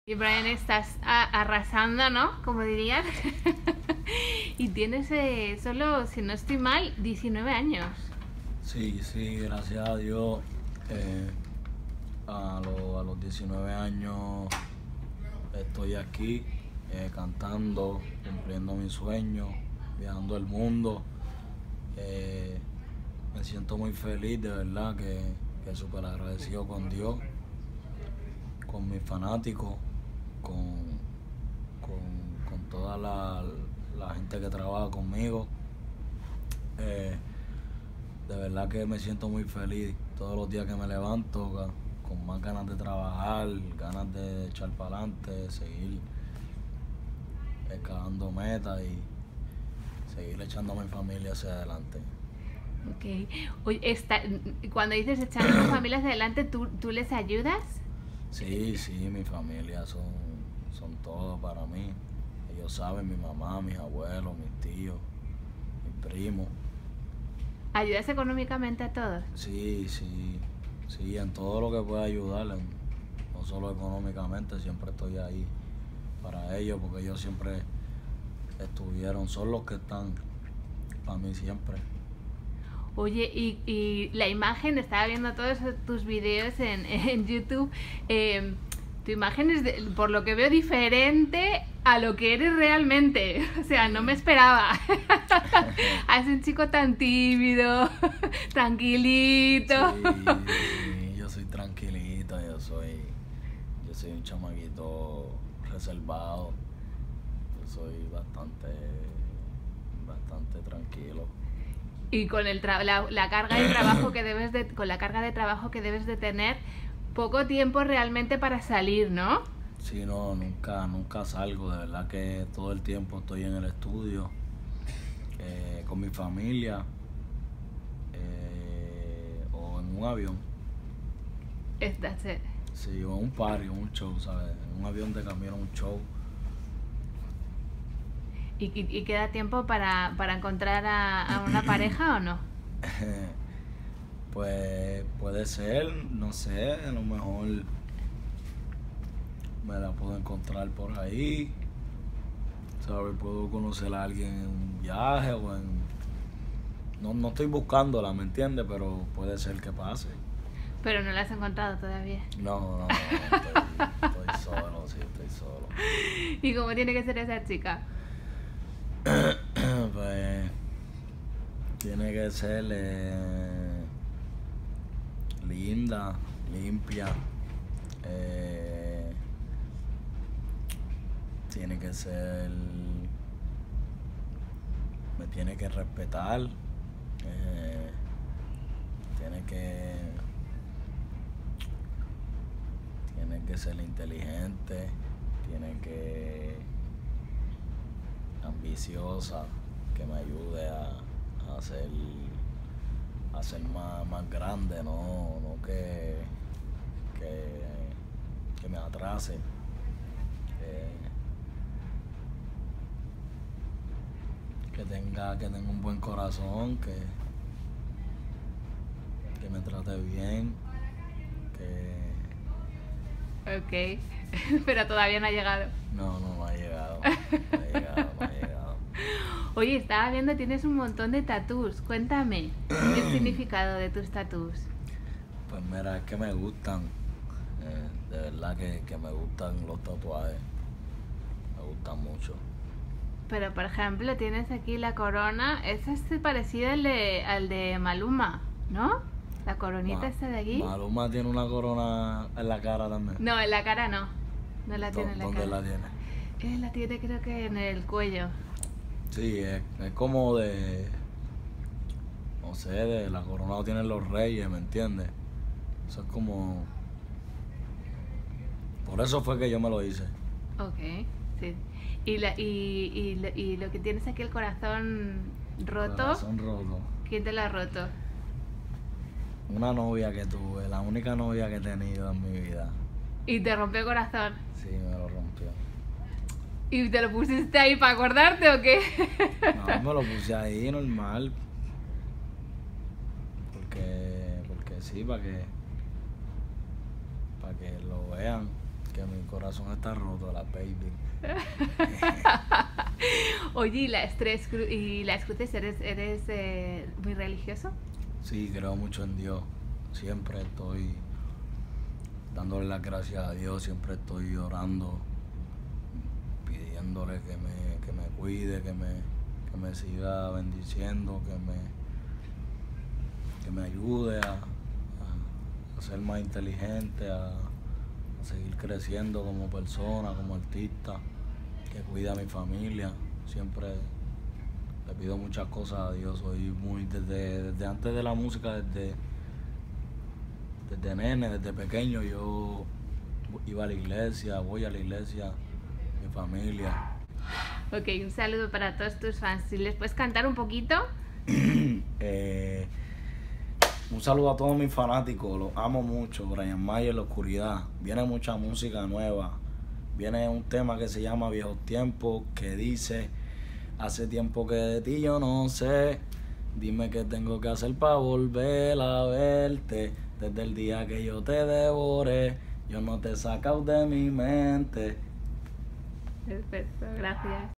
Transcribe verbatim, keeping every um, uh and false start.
Y Brian, estás a- arrasando, ¿no? Como dirían. Y tienes eh, solo, si no estoy mal, diecinueve años. Sí, sí, gracias a Dios. eh, a, lo- a los diecinueve años estoy aquí eh, cantando, cumpliendo mis sueños, viajando el mundo. Eh, me siento muy feliz, de verdad, que, que súper agradecido con Dios, con mis fanáticos, con, con, con toda la, la gente que trabaja conmigo. Eh, de verdad que me siento muy feliz todos los días que me levanto, ca- con más ganas de trabajar, ganas de echar para adelante, seguir escalando metas y seguir echando a mi familia hacia adelante. Ok. Oye, está, cuando dices echando a tu familia hacia adelante, ¿tú, ¿tú les ayudas? Sí, sí, mi familia son, son todo para mí. Ellos saben, mi mamá, mis abuelos, mis tíos, mis primos. ¿Ayudas económicamente a todos? Sí, sí, sí, en todo lo que pueda ayudar, en- no solo económicamente, siempre estoy ahí para ellos, porque ellos siempre estuvieron, son los que están para mí siempre. Oye, y, y la imagen, estaba viendo todos tus videos en, en YouTube. eh, tu imagen es, de- por lo que veo, diferente a lo que eres realmente. O sea, no me esperaba. Es un chico tan tímido, tranquilito. Sí, yo soy tranquilito, yo soy, yo soy un chamaquito reservado, yo soy bastante, bastante tranquilo. Y con el tra- la, la carga de trabajo que debes de, con la carga de trabajo que debes de tener, poco tiempo realmente para salir, ¿no? Sí, no, nunca, nunca salgo, de verdad que todo el tiempo estoy en el estudio, eh, con mi familia, eh, o en un avión, Estás, eh, sí, o en un party, o un show, ¿sabes? En un avión de camino a un show. y, y, y queda tiempo para, para encontrar a, a una pareja o no? Pues puede ser, no sé, a lo mejor me la puedo encontrar por ahí, ¿sabes? Puedo conocer a alguien en un viaje o en... No, no estoy buscándola, ¿me entiendes? Pero puede ser que pase. Pero no la has encontrado todavía. No, no, no, estoy, estoy solo, sí, estoy solo. ¿Y cómo tiene que ser esa chica? Pues tiene que ser eh, linda, limpia, eh, tiene que ser, me tiene que respetar, eh, tiene que, tiene que ser inteligente, tiene que, ambiciosa, que me ayude a, a ser, a ser más, más grande, no, no que, que, que me atrase. Eh, que tenga, que tenga un buen corazón, que, que me trate bien, que Ok. Pero todavía no ha llegado. no, no, no ha llegado, no ha llegado, no ha llegado. Oye, estaba viendo, tienes un montón de tatús. Cuéntame, el significado de tus tatús. Pues mira, es que me gustan, eh, de verdad que, que me gustan los tatuajes, me gustan mucho. Pero, por ejemplo, tienes aquí la corona. Ese es parecido al de, al de Maluma, ¿no? La coronita Ma- esta de aquí. Maluma tiene una corona en la cara también. No, en la cara no. No la ¿Dó- tiene en la ¿Dónde cara. la tiene? Él la tiene creo que en el cuello. Sí, es, es como de, no sé, de la corona lo tienen los reyes, ¿me entiendes? Eso es como, por eso fue que yo me lo hice. Ok, sí. Y, la, y, y, lo- y lo que tienes aquí, el corazón roto, Corazón roto. ¿quién te lo ha roto? Una novia que tuve, la única novia que he tenido en mi vida. Y te rompió el corazón. Sí, me lo rompió. ¿Y te lo pusiste ahí para acordarte o qué? No, me lo puse ahí normal. Porque, porque sí, para que, para que lo vean. que mi corazón está roto, la baby. Oye, ¿y las tres cru y las cruces eres, eres eh, muy religioso? Sí, creo mucho en Dios. Siempre estoy dándole las gracias a Dios, siempre estoy orando, pidiéndole que me, que me cuide, que me, que me siga bendiciendo, que me, que me ayude a, a, a ser más inteligente, a, a seguir creciendo como persona, como artista, que cuide a mi familia. Siempre le pido muchas cosas a Dios. Soy muy, desde, desde antes de la música, desde, desde nene, desde pequeño, yo iba a la iglesia, voy a la iglesia, mi familia. Ok, un saludo para todos tus fans. Si les puedes cantar un poquito. eh, un saludo a todos mis fanáticos, los amo mucho. Brian Mayer, La Oscuridad. Viene mucha música nueva. Viene un tema que se llama Viejos Tiempos, que dice: hace tiempo que de ti yo no sé, dime qué tengo que hacer para volver a verte. Desde el día que yo te devoré, yo no te he sacado de mi mente. Perfecto, gracias.